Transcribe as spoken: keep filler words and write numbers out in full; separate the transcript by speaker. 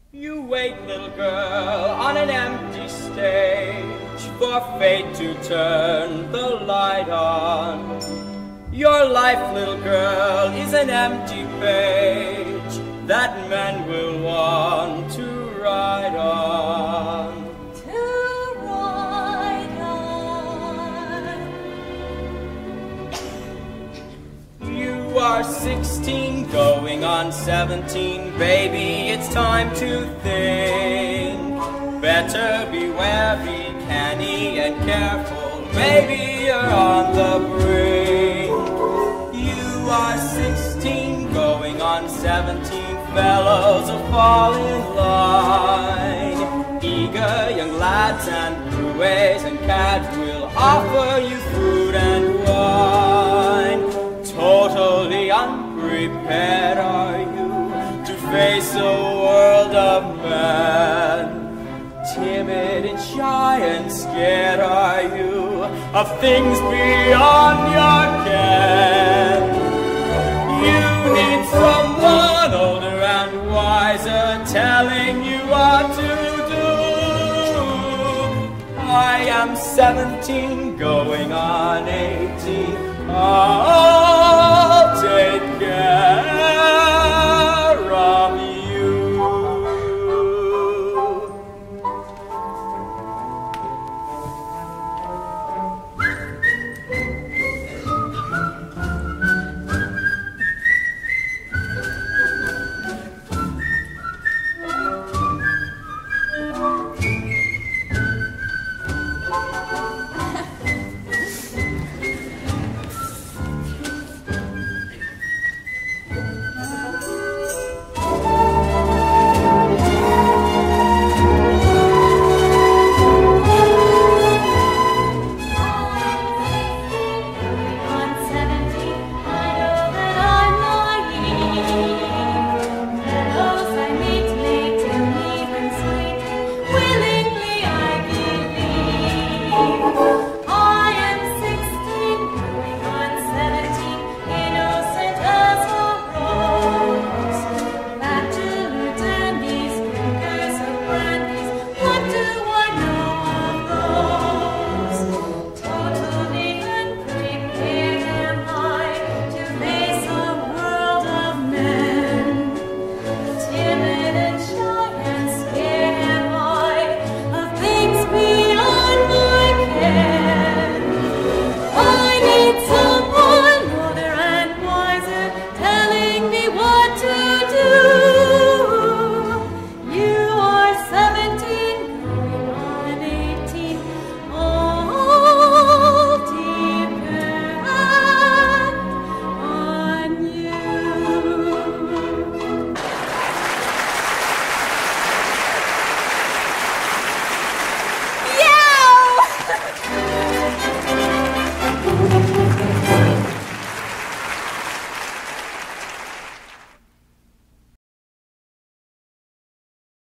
Speaker 1: You wait, little girl, on an empty stage, for fate to turn the light on. Your life, little girl, is an empty page that men will want to write on.
Speaker 2: To write on.
Speaker 1: You are sixteen, going on seventeen, baby, it's time to think. Better beware, be canny and careful, baby, you're on the brink. You are sixteen, going on seventeen, fellows will fall in line. Eager young lads and roues and cads will offer you food and wine. Totally unprepared are you to face a world of men. Timid and shy and scared are you of things beyond your ken. You need someone older and wiser telling you what to do. I am seventeen, going on eighteen, I'll take care.